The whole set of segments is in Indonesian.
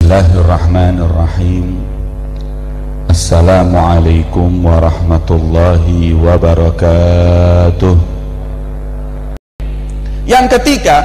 Bismillahirrahmanirrahim. Assalamualaikum warahmatullahi wabarakatuh. Yang ketiga,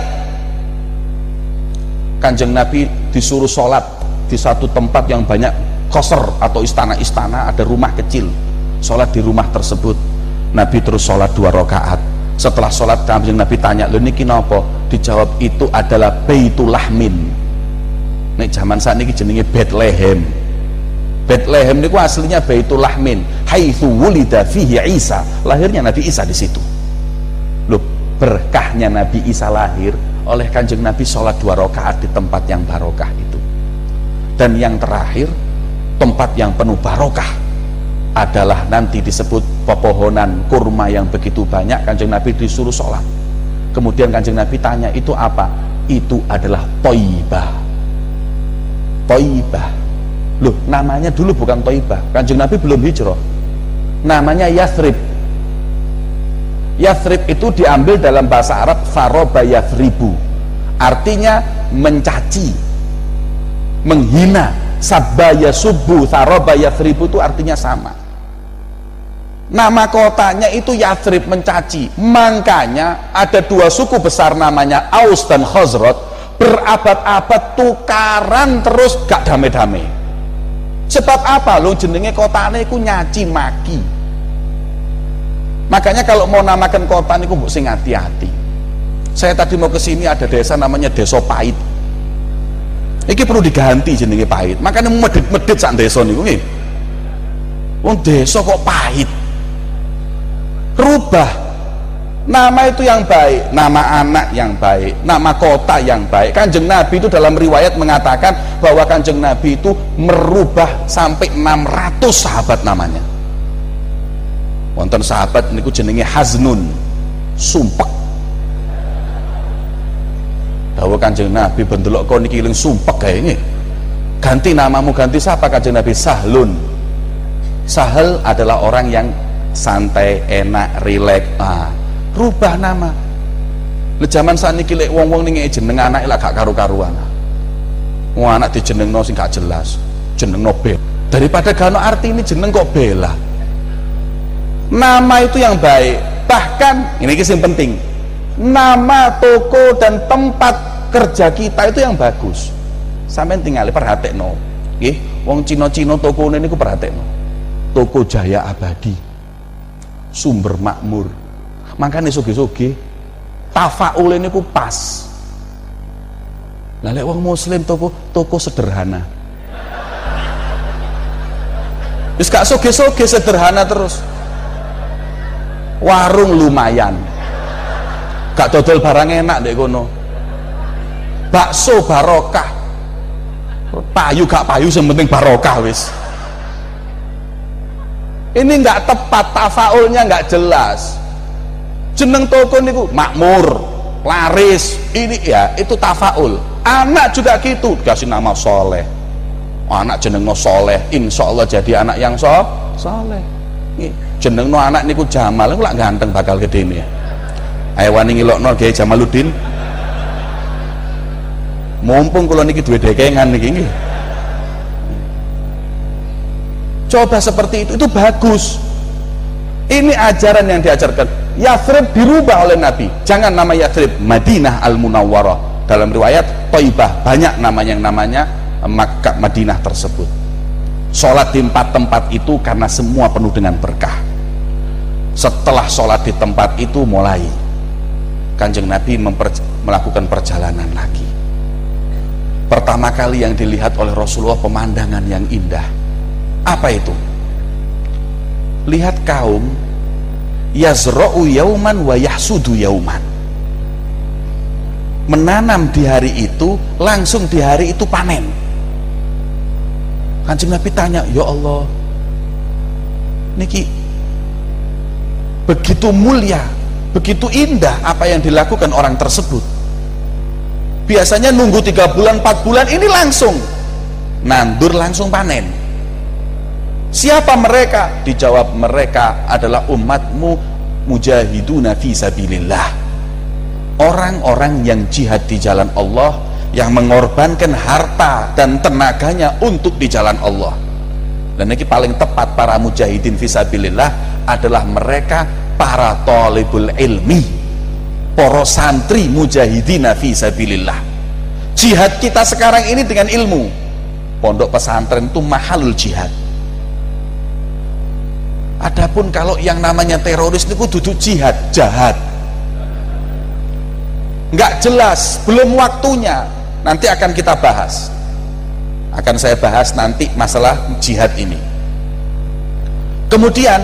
Kanjeng Nabi disuruh sholat di satu tempat yang banyak qasr atau istana-istana, ada rumah kecil. Sholat di rumah tersebut. Nabi terus sholat 2 rakaat. Setelah sholat Kanjeng Nabi tanya, "Lho niki napa?" Dijawab, "Itu adalah Baitul Lahmin." Nek zaman saat ini jenenge Bethlehem. Bethlehem niku aslinya Baitul Lahmin, haitsu wulida fihi Isa. Lahirnya Nabi Isa di situ. Loh, berkahnya Nabi Isa lahir oleh Kanjeng Nabi sholat 2 rakaat di tempat yang barokah itu. Dan yang terakhir, tempat yang penuh barokah adalah nanti disebut pepohonan kurma yang begitu banyak. Kanjeng Nabi disuruh sholat. Kemudian Kanjeng Nabi tanya, "Itu apa?" "Itu adalah Thaibah." Thaibah. Loh, namanya dulu bukan Thaibah. Kanjeng Nabi belum hijrah. Namanya Yathrib. Yathrib itu diambil dalam bahasa Arab faroba yathribu. Artinya mencaci, menghina. Sabaya subuh, faroba yathribu itu artinya sama. Nama kotanya itu Yathrib, mencaci. Makanya ada 2 suku besar namanya Aus dan Khazraj, berabad-abad tukaran terus gak damai-damai. Sebab apa? Lo jenenge kotane iku nyaci maki. Makanya kalau mau namakan kota niku mbok sing hati-hati. Saya tadi mau ke sini, ada desa namanya Desa Pahit. Iki perlu diganti jenenge Pahit. Makanya medit-medit sak desa niku nggih. Wong desa kok pahit. Rubah nama itu yang baik, nama anak yang baik, nama kota yang baik. Kanjeng Nabi itu dalam riwayat mengatakan bahwa Kanjeng Nabi itu merubah sampai 600 sahabat namanya. Wonten sahabat niku jenenge Haznun, sumpek. Dawuh Kanjeng Nabi, bendelok kok niki eling sumpek kae nggih. Ganti namamu, ganti siapa? Kanjeng Nabi, Sahlun. Sahel adalah orang yang santai, enak, rileks. Rubah nama. Le zaman sakniki lek wong-wong ning jeneng anake lak gak karu-karuan. Wong anak dijenengno sing gak jelas, jenengno Bel. Daripada gak ono arti ini jeneng kok Bela. Nama itu yang baik. Bahkan ini sing penting. Nama toko dan tempat kerja kita itu yang bagus. Sampeyan tinggal perhatekno. Nggih, wong Cina-Cina tokone niku perhatekno. Toko Jaya Abadi, Sumber Makmur. Makanya soge-soge tafaul ini ku pas. Lah lek wong muslim toko sederhana. Wis gak soge-soge, sederhana terus. Warung lumayan. Gak dodol barang enak ndek kono. Bakso barokah. Payu gak payu sing penting barokah wis. Ini nggak tepat, tafaulnya nggak jelas. Jeneng toko niku makmur, laris, ini ya itu tafaul. Anak juga gitu, dikasih nama soleh. Anak jenengno soleh, insya Allah jadi anak yang soleh. Jenengno anak niku Jamal, niku lak ganteng bakal gede nih. Ayo wani ngilokno Kiai Jamaluddin. Mumpung kula niki duwe dekengan niki nggih. Coba seperti itu bagus. Ini ajaran yang diajarkan. Yathrib dirubah oleh Nabi. Jangan nama Yathrib, Madinah Al-Munawwarah. Dalam riwayat Thaibah, banyak namanya yang namanya Makkah, Madinah tersebut. Sholat di 4 tempat itu karena semua penuh dengan berkah. Setelah sholat di tempat itu mulai Kanjeng Nabi melakukan perjalanan lagi. Pertama kali yang dilihat oleh Rasulullah pemandangan yang indah. Apa itu? Lihat kaum yazra'u yauman wa yahsudu yauman. Menanam di hari itu, langsung di hari itu panen. Kanjeng Nabi tanya, "Ya Allah, niki begitu mulia, begitu indah apa yang dilakukan orang tersebut. Biasanya nunggu 3 bulan, 4 bulan, ini langsung nandur, langsung panen. Siapa mereka?" Dijawab, "Mereka adalah umatmu mujahiduna fi sabilillah." Orang-orang yang jihad di jalan Allah, yang mengorbankan harta dan tenaganya untuk di jalan Allah. Dan ini paling tepat para mujahidin fisabilillah adalah mereka para thalibul ilmi, para santri mujahidina fisabilillah. Jihad kita sekarang ini dengan ilmu. Pondok pesantren itu mahalul jihad. Adapun kalau yang namanya teroris itu duduk jihad, jahat, nggak jelas, belum waktunya. Nanti akan kita bahas, akan saya bahas nanti masalah jihad ini. Kemudian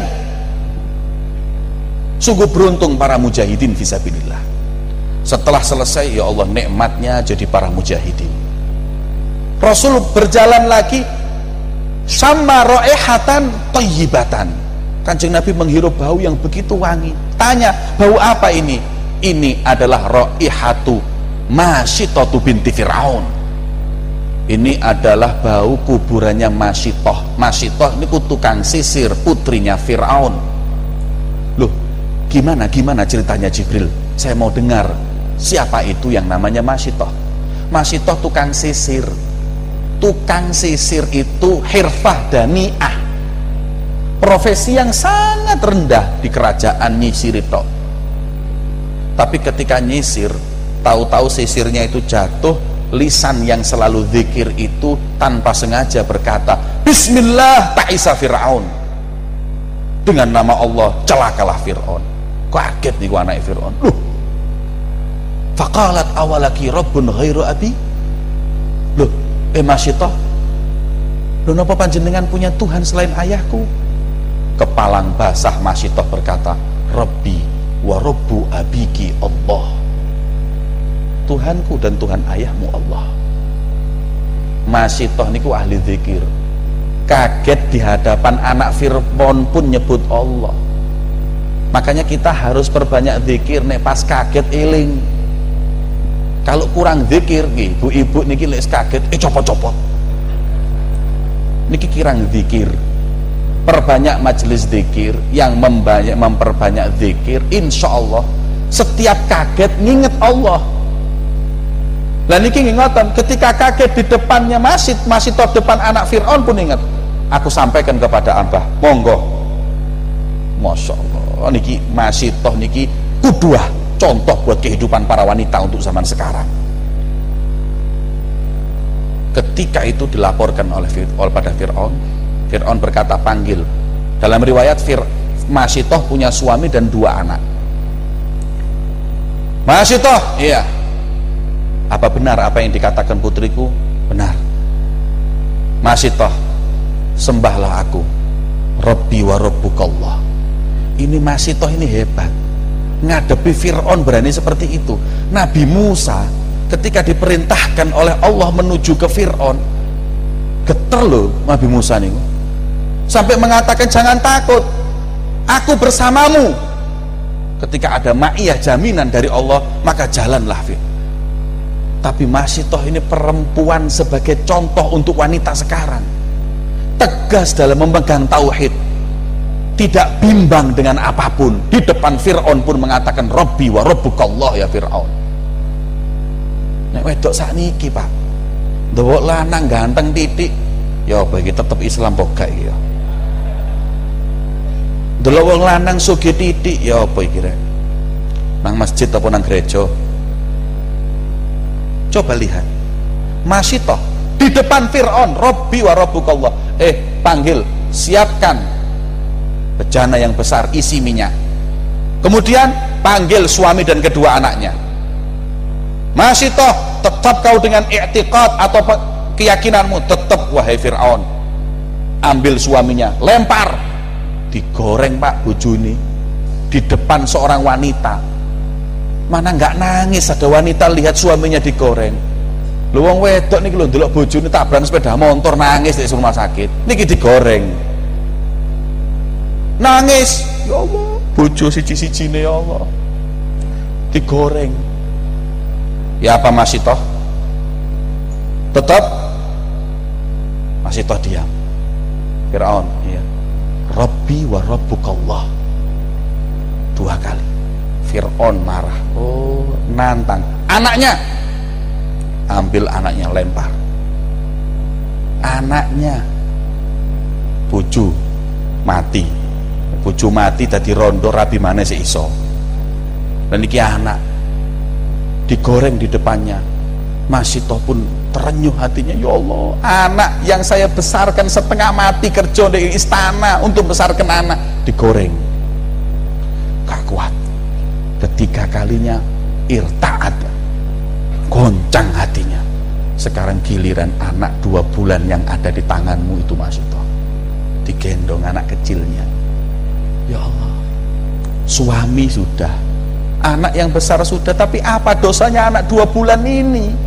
sungguh beruntung para mujahidin fisabilillah. Setelah selesai, ya Allah, nikmatnya jadi para mujahidin. Rasul berjalan lagi, sama raihatan thayyibatan. Kanjeng Nabi menghirup bau yang begitu wangi. Tanya, bau apa ini? Ini adalah raihatu Masyitah binti Fir'aun. Ini adalah bau kuburannya Masyitah. Masyitah ini tukang sisir, putrinya Fir'aun. Loh, gimana ceritanya Jibril? Saya mau dengar. Siapa itu yang namanya Masyitah? Masyitah tukang sisir. Tukang sisir itu hirfah dani'ah, profesi yang sangat rendah di kerajaan nyisir itu. Tapi ketika nyisir, tahu-tahu sisirnya itu jatuh, lisan yang selalu zikir itu tanpa sengaja berkata, Bismillah ta'isa Fir'aun. Dengan nama Allah celakalah Fir'aun. Kaget nih anak Fir'aun. Loh, faqalat awalaki rabbun ghairu abi. Loh, Masyitah, loh napa panjenengan punya Tuhan selain ayahku? Kepalang basah Masyitah berkata, Rabbi wa rabbu abiki Allah. Tuhanku dan Tuhan ayahmu Allah. Masyitah niku ahli zikir. Kaget di hadapan anak Fir'aun pun nyebut Allah. Makanya kita harus perbanyak zikir, nek pas kaget eling. Kalau kurang zikir, ibu-ibu niki lek kaget, copot-copot. Niki kirang zikir. Perbanyak majelis zikir, yang memperbanyak zikir, insya Allah setiap kaget nginget Allah. Lah niki ngingatan, ketika kaget di depannya Masyitah depan anak Fir'aun pun ingat. Aku sampaikan kepada Abah, monggo. Masya Allah, niki Masyitah niki kuduah, contoh buat kehidupan para wanita untuk zaman sekarang. Ketika itu dilaporkan pada Fir'aun, Fir'aun berkata, panggil. Dalam riwayat Masyitah punya suami dan 2 anak. Masyitah, iya. Apa benar apa yang dikatakan putriku? Benar. Masyitah, sembahlah aku, Rabbi wa rabbukallah. Ini Masyitah ini hebat, ngadepi Fir'aun berani seperti itu. Nabi Musa ketika diperintahkan oleh Allah menuju ke Fir'aun, geter loh Nabi Musa nih, sampai mengatakan jangan takut, aku bersamamu. Ketika ada ma'iyah jaminan dari Allah, maka jalanlah Fir'aun. Tapi Masyitah ini perempuan sebagai contoh untuk wanita sekarang, tegas dalam memegang tauhid, tidak bimbang dengan apapun. Di depan Fir'aun pun mengatakan Rabbi wa rabbukallah ya Fir'aun. Nek wedok sakniki Pak, ndawok lanang ganteng titik, ya apa iki tetep Islam kok gak iki ya. Delok wong lanang sugih titik, ya apa iki rek? Nang masjid apa nang gereja? Coba lihat Masyitah di depan Fir'aun, Rabbi wa rabbukallah. Panggil, siapkan bejana yang besar isi minyak. Kemudian panggil suami dan kedua anaknya. Masyitah, tetap kau dengan i'tiqad atau keyakinanmu, tetap wahai Fir'aun. Ambil suaminya, lempar, digoreng Pak bojone di depan seorang wanita. Mana nggak nangis ada wanita lihat suaminya digoreng. Lu wong wedok niki lho ndelok bojone tabrak sepeda motor nangis di rumah sakit. Niki digoreng. Nangis, ya Allah, bojo siji-sijine ya Allah. Digoreng. Ya apa Masyitah? Tetap Masyitah diam. Fir'aun, iya. Rabbi wa rabbukallah. 2 kali. Fir'aun marah. Oh, nantang anaknya, ambil anaknya lempar. Anaknya bojo mati dadi rondo rabi mana sih iso. Dan iki anak digoreng di depannya. Masito pun terenyuh hatinya, ya Allah, anak yang saya besarkan setengah mati kerja di istana untuk besarkan anak digoreng. Gak kuat. Ketiga kalinya irta'at, goncang hatinya. Sekarang giliran anak 2 bulan yang ada di tanganmu itu, Masito, digendong anak kecilnya. Ya Allah, suami sudah, anak yang besar sudah, tapi apa dosanya anak 2 bulan ini?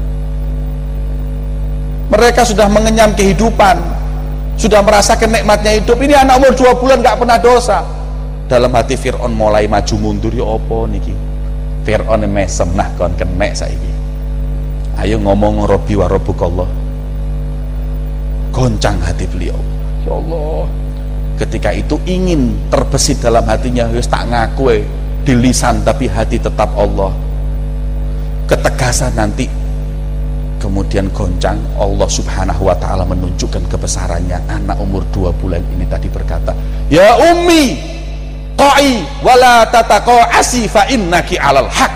Mereka sudah mengenyam kehidupan, sudah merasakan nikmatnya hidup. Ini anak umur 2 bulan gak pernah dosa. Dalam hati Fir'aun mulai maju mundur, ya apa niki? Fir'aun mesem, nah kon kenek saiki. Ayo ngomong Robbi wa Rabbukallah. Goncang hati beliau. Ya Allah, ketika itu ingin terbesit dalam hatinya, wis tak ngaku di lisan tapi hati tetap Allah. Ketegasan nanti, kemudian goncang. Allah subhanahu wa ta'ala menunjukkan kebesarannya. Anak umur 2 bulan ini tadi berkata, ya ummi qa'i wala tataqa'asi fa innaki alal haq.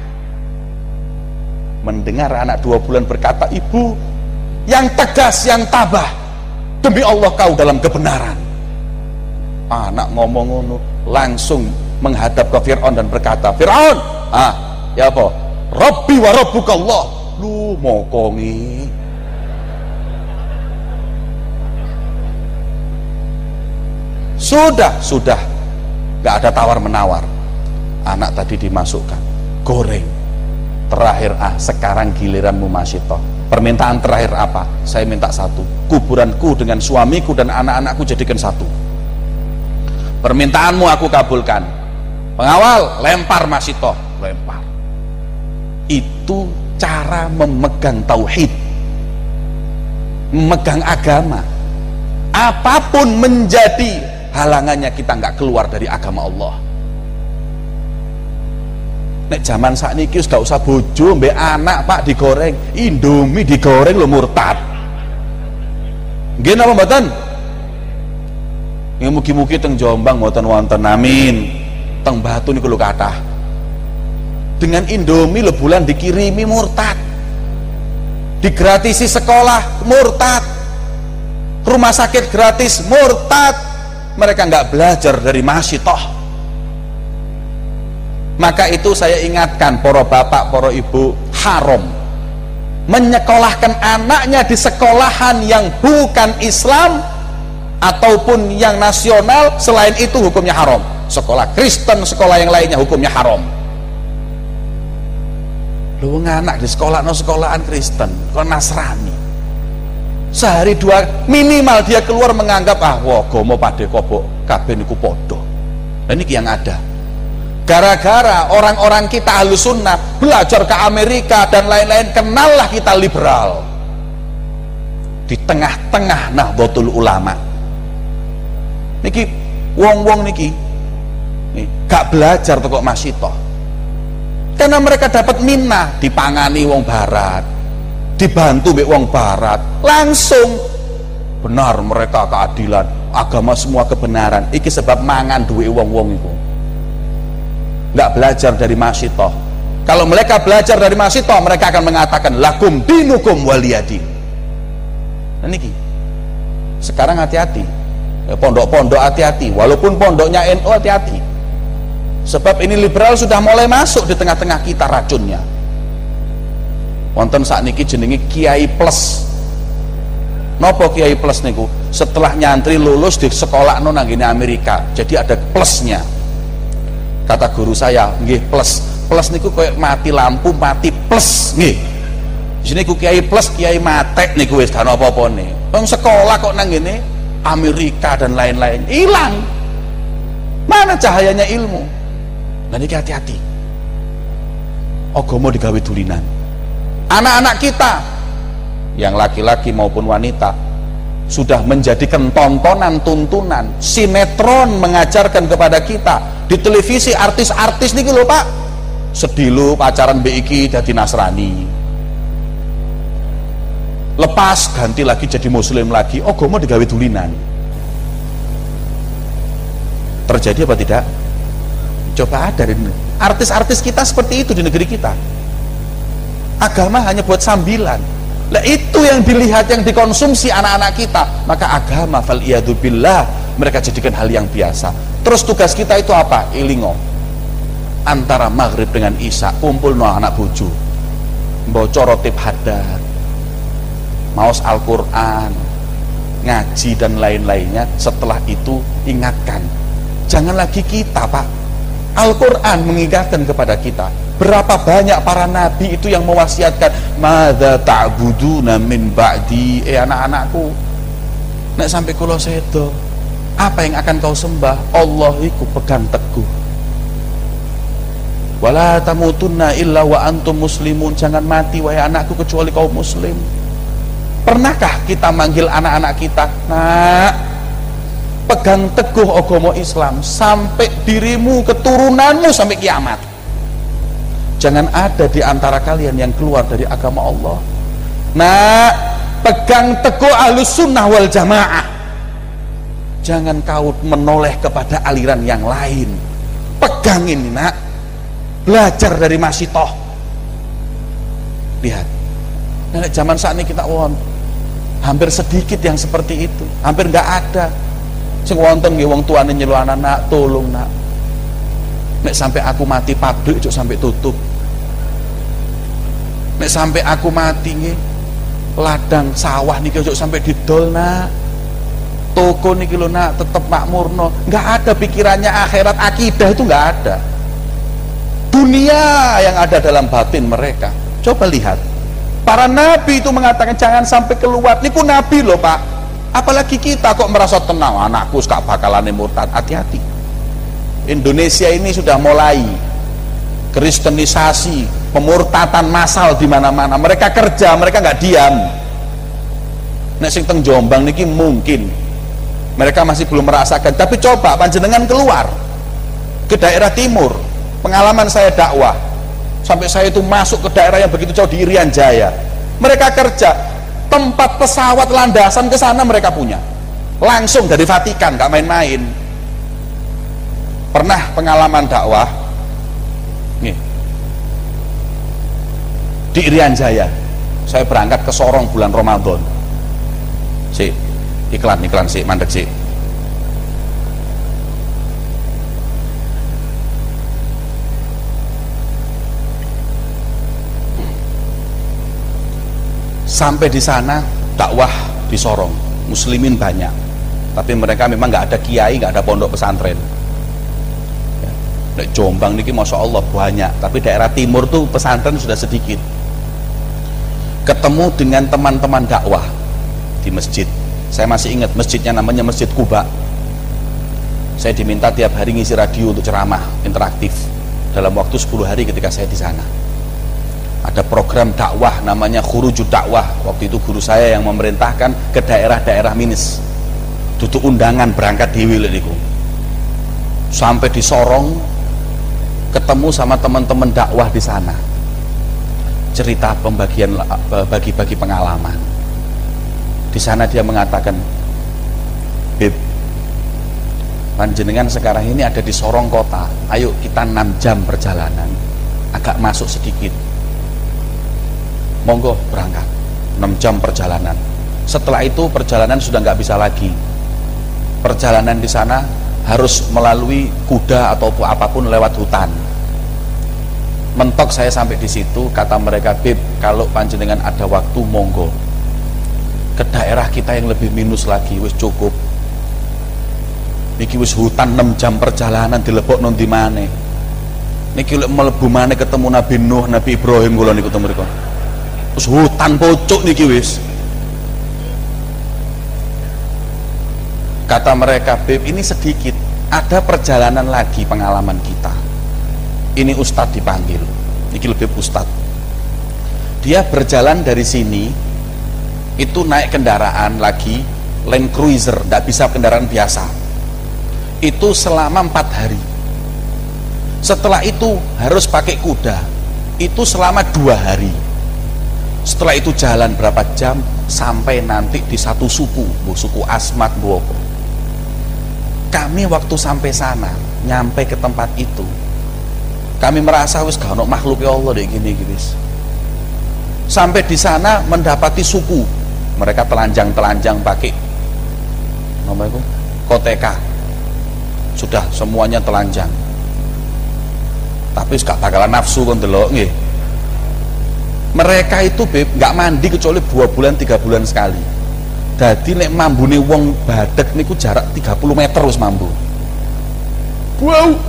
Mendengar anak 2 bulan berkata, ibu yang tegas, yang tabah, demi Allah kau dalam kebenaran. Anak ngomong ngono langsung menghadap ke Fir'aun dan berkata, Fir'aun, ya apa? Rabbi wa Rabbukallah. Lu mokongi. Sudah gak ada tawar menawar. Anak tadi dimasukkan, goreng. Terakhir, sekarang giliranmu Masito. Permintaan terakhir apa? Saya minta satu, kuburanku dengan suamiku dan anak-anakku jadikan satu. Permintaanmu aku kabulkan. Pengawal, lempar Masito, lempar. Itu cara memegang tauhid, memegang agama. Apapun menjadi halangannya, kita nggak keluar dari agama Allah. Nek zaman sakniki wis gak usah bojo mbek anak Pak digoreng, Indomie digoreng lo murtad. Nggih napa mboten? Nggih mugi-mugi teng Jombang mboten wonten, amin. Teng Batu niku lho kathah. Dengan Indomie le bulan dikirimi murtad, digratisi sekolah murtad, rumah sakit gratis murtad. Mereka nggak belajar dari Masitoh. Maka itu saya ingatkan para bapak, para ibu, haram menyekolahkan anaknya di sekolahan yang bukan Islam ataupun yang nasional. Selain itu hukumnya haram. Sekolah Kristen, sekolah yang lainnya hukumnya haram. Lu anak di sekolah, no sekolahan Kristen, kok Nasrani, sehari 2 minimal dia keluar menganggap gomo pade kobok kabeh niku podo. Dan ini yang ada. Gara-gara orang-orang kita Ahlus Sunnah belajar ke Amerika dan lain-lain, kenallah kita liberal. Di tengah-tengah Nahdlatul Ulama niki wong-wong niki gak belajar kok Masito. Karena mereka dapat minnah, dipangani wong barat, dibantu mbek wong barat, langsung benar mereka keadilan, agama semua kebenaran. Iki sebab mangan duwe wong-wong itu. Nggak belajar dari Masito. Kalau mereka belajar dari Masito, mereka akan mengatakan lakum dinukum waliyadin. Nah niki. Sekarang hati-hati. Pondok-pondok hati-hati, walaupun pondoknya NU hati-hati. Sebab ini liberal sudah mulai masuk di tengah-tengah kita racunnya. Wonten sakniki jenenge Kiai Plus. Napa Kiai Plus niku? Setelah nyantri lulus di sekolah nang ngene Amerika, jadi ada plusnya. Kata guru saya, nggih plus. Plus niku kayak mati lampu, mati plus nggih. Di sini ku Kiai Plus, Kiai matek niku wis gak apa-apane. Wong sekolah kok nang ngene Amerika dan lain-lain, hilang. Mana cahayanya ilmu? Dan ini hati-hati, agama digawe dulinan. Anak-anak kita yang laki-laki maupun wanita sudah menjadikan tontonan, tuntunan, sinetron mengajarkan kepada kita. Di televisi artis-artis niki lho Pak, sedih lu pacaran BIK dadi Nasrani, lepas ganti lagi jadi muslim lagi, agama digawe dulinan. Terjadi apa tidak? Coba ada artis-artis kita seperti itu di negeri kita. Agama hanya buat sambilan. Lah itu yang dilihat, yang dikonsumsi anak-anak kita, maka agama faliyadzubillah mereka jadikan hal yang biasa. Terus tugas kita itu apa? Ilingo antara maghrib dengan isya kumpul no anak bojo, bocor rotib hadat, maos Al-Quran, ngaji dan lain-lainnya. Setelah itu ingatkan, jangan lagi kita Pak, Al-Quran mengingatkan kepada kita. Berapa banyak para nabi itu yang mewasiatkan, madza ta'buduna min ba'di, anak-anakku, nek sampai kula sedo, apa yang akan kau sembah? Allah iku pegang teguh. Wala tamutunna illa wa antum muslimun, jangan mati wahai anakku kecuali kaum muslim. Pernahkah kita manggil anak-anak kita, nak, pegang teguh agama Islam sampai dirimu, keturunanmu sampai kiamat. Jangan ada di antara kalian yang keluar dari agama Allah. Nah, pegang teguh Ahlus Sunnah wal Jamaah. Jangan kau menoleh kepada aliran yang lain. Pegang ini nak, belajar dari Masitoh. Lihat, nah, zaman saat ini kita hampir sedikit yang seperti itu, hampir nggak ada. Sing wonten nggih wong tuane nyelu anak, tolong nak, nek sampai aku mati pabrik ojo sampai tutup, nek sampai aku mati nggih ladang sawah niki ojo sampai didol nak, toko niki lho nak tetep makmurno. Nggak ada pikirannya akhirat, akidah itu nggak ada. Dunia yang ada dalam batin mereka. Coba lihat, para nabi itu mengatakan jangan sampai keluar. Niku nabi loh Pak. Apalagi kita kok merasa tenang, anakku gak bakalan murtad. Hati-hati. Indonesia ini sudah mulai kristenisasi, pemurtatan massal di mana-mana. Mereka kerja, mereka nggak diam. Nek sing teng Jombang niki mungkin mereka masih belum merasakan, tapi coba panjenengan keluar ke daerah timur. Pengalaman saya dakwah, sampai saya itu masuk ke daerah yang begitu jauh di Irian Jaya. Mereka kerja, tempat pesawat landasan ke sana mereka punya, langsung dari Vatikan, gak main-main. Pernah pengalaman dakwah nih di Irian Jaya, saya berangkat ke Sorong bulan Ramadan. Si iklan si mandek si. Sampai di sana dakwah di Sorong, muslimin banyak, tapi mereka memang nggak ada kiai, nggak ada pondok pesantren. Ya. Jombang niki masya Allah banyak, tapi daerah timur tuh pesantren sudah sedikit. Ketemu dengan teman-teman dakwah di masjid. Saya masih ingat masjidnya namanya Masjid Kuba. Saya diminta tiap hari ngisi radio untuk ceramah interaktif dalam waktu 10 hari ketika saya di sana. Ada program dakwah namanya Khurujud Dakwah. Waktu itu guru saya yang memerintahkan ke daerah-daerah minus. Duduk undangan berangkat dewi niku. Sampai di Sorong ketemu sama teman-teman dakwah di sana. Cerita pembagian bagi-bagi pengalaman. Di sana dia mengatakan, "Beb, panjenengan sekarang ini ada di Sorong kota. Ayo kita 6 jam perjalanan. Agak masuk sedikit. Monggo berangkat, 6 jam perjalanan. Setelah itu perjalanan sudah nggak bisa lagi. Perjalanan di sana harus melalui kuda atau apapun lewat hutan." Mentok saya sampai di situ, kata mereka, "Beb, kalau panjenengan ada waktu monggo ke daerah kita yang lebih minus lagi, wis cukup. Niki wis hutan 6 jam perjalanan dilebokno ndi maneh. Niki lek mlebu maneh ketemu Nabi Nuh, Nabi Ibrahim kula niku teng mriku. Terus hutan pocok niki wis." Kata mereka, "Beb, ini sedikit, ada perjalanan lagi pengalaman kita. Ini Ustadz dipanggil, niki lebih Ustadz. Dia berjalan dari sini, itu naik kendaraan lagi, Land Cruiser, tidak bisa kendaraan biasa. Itu selama 4 hari. Setelah itu harus pakai kuda, itu selama 2 hari. Setelah itu jalan berapa jam sampai nanti di satu suku, suku Asmat Bu. Kami waktu sampai sana, nyampe ke tempat itu, kami merasa wis gak ono makhluk ya Allah deh gini guys. Sampai di sana mendapati suku, mereka telanjang pakai namanya itu koteka, sudah semuanya telanjang. Tapi gak bakalan nafsu kan delok nggih. Mereka itu beb nggak mandi kecuali 2 bulan 3 bulan sekali. Jadi nek mambune wong badek niku jarak 30 meter wis mambu. Wow.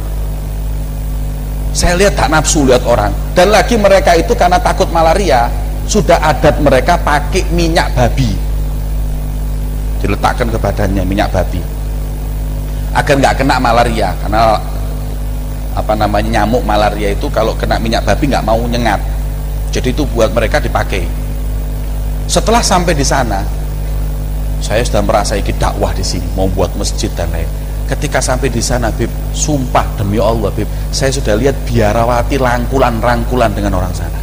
Saya lihat tak nafsu lihat orang. Dan lagi mereka itu karena takut malaria, sudah adat mereka pakai minyak babi. Diletakkan ke badannya minyak babi. Agar nggak kena malaria, karena apa namanya nyamuk malaria itu kalau kena minyak babi nggak mau nyengat. Jadi itu buat mereka dipakai. Setelah sampai di sana, saya sudah merasa ini dakwah di sini, mau buat masjid dan lain. Ketika sampai di sana, Bib, sumpah demi Allah, Bib, saya sudah lihat biarawati rangkulan dengan orang sana.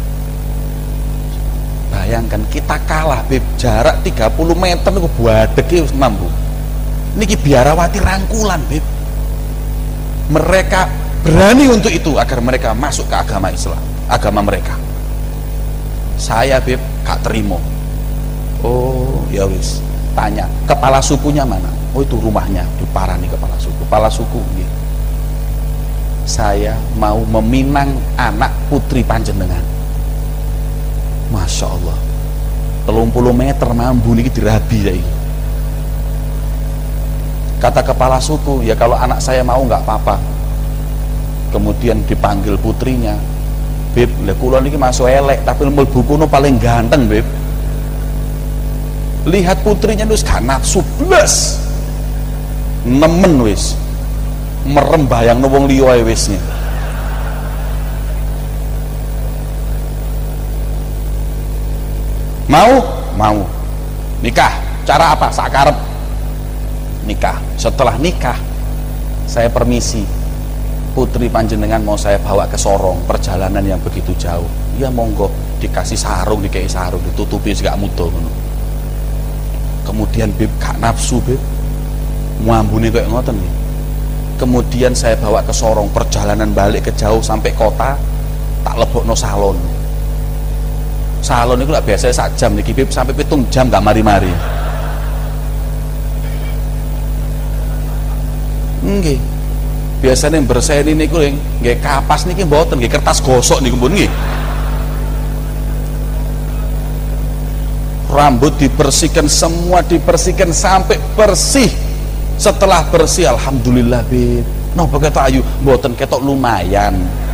Bayangkan kita kalah, Bib, jarak 30 meter itu buadek mampu. Niki biarawati rangkulan, Bib. Mereka berani untuk itu agar mereka masuk ke agama Islam, agama mereka. Saya Bib gak terima. Oh ya wis, tanya kepala sukunya mana? Oh itu rumahnya di Parani kepala suku gitu. Saya mau meminang anak putri panjenengan. Masya Allah 30 meter mambu niki dirabi saya. Kata kepala suku, ya kalau anak saya mau nggak apa-apa. Kemudian dipanggil putrinya, Beb, lha kula niki masuk elek tapi mlebu kono paling ganteng, Beb. Lihat putrinya wis gak nafsu blas. Nemen wis. Merem bayangno wong liya ae wis. Mau. Nikah. Cara apa? Sakarep. Nikah. Setelah nikah, saya permisi. Putri panjenengan mau saya bawa ke Sorong, perjalanan yang begitu jauh. Ya monggo, dikasih sarung, dikei sarung, ditutupi segak mudo. Kemudian Beb gak nafsu, Beb. Ngambune kayak ngoten nih. Kemudian saya bawa ke Sorong, perjalanan balik ke jauh sampai kota, tak lebokno salon. Salon itu lah biasanya 1 jam nih, Beb, sampai 7 jam gak mari-mari. Nggih. Biasanya bersih ini niku nggih kapas niki mboten, nggih kertas gosok niku pun nggih. Rambut dibersihkan, semua dibersihkan sampai bersih. Setelah bersih, alhamdulillah, Beb. Napa ketok ayu? Mboten ketok lumayan.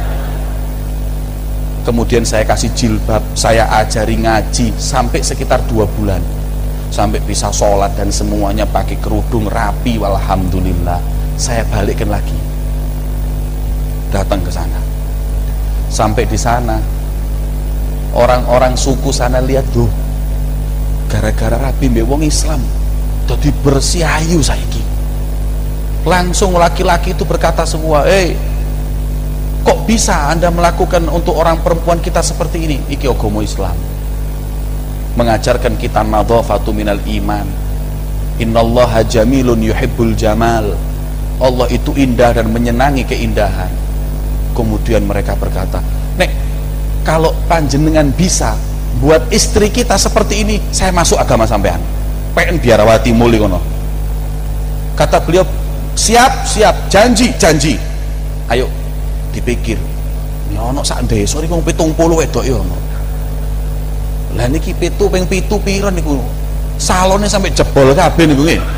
Kemudian saya kasih jilbab, saya ajari ngaji sampai sekitar 2 bulan. Sampai bisa sholat dan semuanya pakai kerudung rapi, walhamdulillah. Saya balikkan lagi. Datang ke sana. Sampai di sana, orang-orang suku sana lihat, tuh, gara-gara rapi mbek wong Islam, dadi bersih ayu saiki. Langsung laki-laki itu berkata semua, kok bisa Anda melakukan untuk orang perempuan kita seperti ini? Iki agama Islam. Mengajarkan kita nadhafatu minal iman. Innallaha jamilun yuhibbul jamal. Allah itu indah dan menyenangi keindahan. Kemudian mereka berkata, Nek, kalau panjenengan bisa buat istri kita seperti ini, saya masuk agama sampean. Pengen biarawati muli kono. Kata beliau, siap, janji. Ayo dipikir. Ya ono sak desa iki wong 70 wedok ya ono. Lah niki 7 ping 7 pira niku? Salone sampai jebol kabeh niku nggih.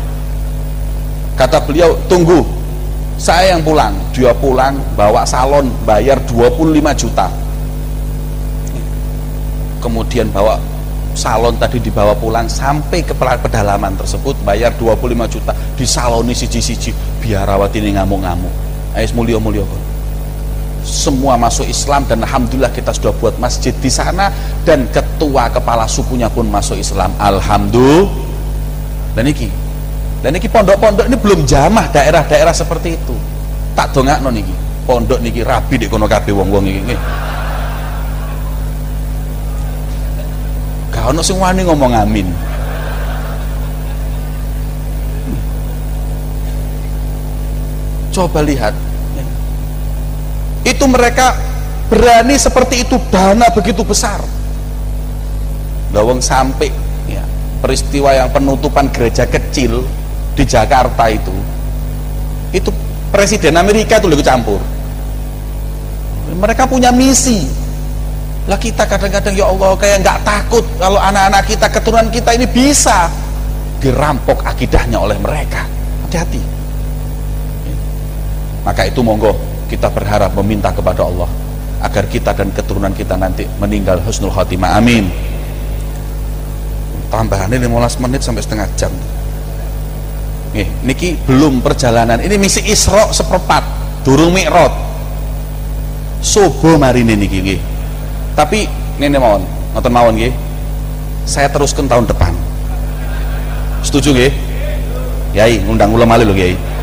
Kata beliau, tunggu, saya yang pulang. Dia pulang bawa salon, bayar 25 juta. Kemudian bawa salon tadi dibawa pulang sampai ke pedalaman tersebut, bayar 25 juta, disaloni siji-siji, biarawati ini ngamuk-ngamuk. Ayo mulya-mulya. Semua masuk Islam dan alhamdulillah kita sudah buat masjid di sana dan ketua kepala sukunya pun masuk Islam. Alhamdulillah. Dan niki pondok-pondok ini belum jamah daerah-daerah seperti itu. Tak dongakno niki. Pondok niki rabi di kono kabeh wong-wong iki. gak ono sing wani ngomong amin. Coba lihat, itu mereka berani seperti itu, dana begitu besar. Lawang sampai ya, peristiwa yang penutupan gereja kecil di Jakarta itu Presiden Amerika itu lebih campur. Mereka punya misi. Lah kita kadang-kadang ya Allah kayak nggak takut kalau anak-anak kita, keturunan kita ini bisa dirampok akidahnya oleh mereka. Hati-hati. Maka itu monggo kita berharap meminta kepada Allah agar kita dan keturunan kita nanti meninggal husnul khotimah. Amin. Tambahannya 15 menit sampai setengah jam. Niki belum perjalanan. Ini misi Isra seperempat, durung Mi'raj. Sobo marine niki nggih. Tapi nene mawon, ngoten mawon nggih. Saya teruskan tahun depan. Setuju nggih? Yai, ngundang ulama lho Kiai.